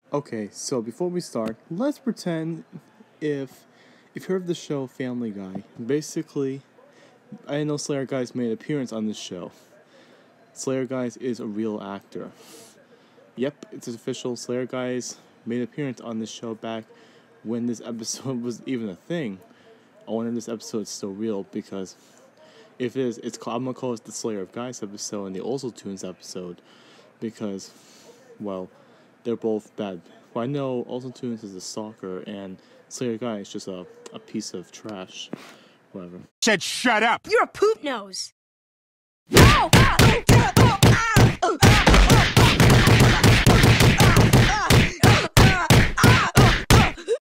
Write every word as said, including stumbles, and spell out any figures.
Okay, so before we start, let's pretend if if you heard of the show Family Guy. Basically, I know Slayer Guys made an appearance on this show. Slayer Guys is a real actor. Yep, it's official. Slayer Guys made an appearance on this show back when this episode was even a thing. I wonder if this episode is still real, because if it is, it's called, I'm gonna call it the Slayer of Guys episode and the Also Tunes episode, because, well, they're both bad. Well, I know Also Tunes is a stalker and Slayer Guy is just a, a piece of trash. Whatever. Said shut up! You're a poop nose! Ow! Ah! Oh, oh, ah! Oh, ah! Oh.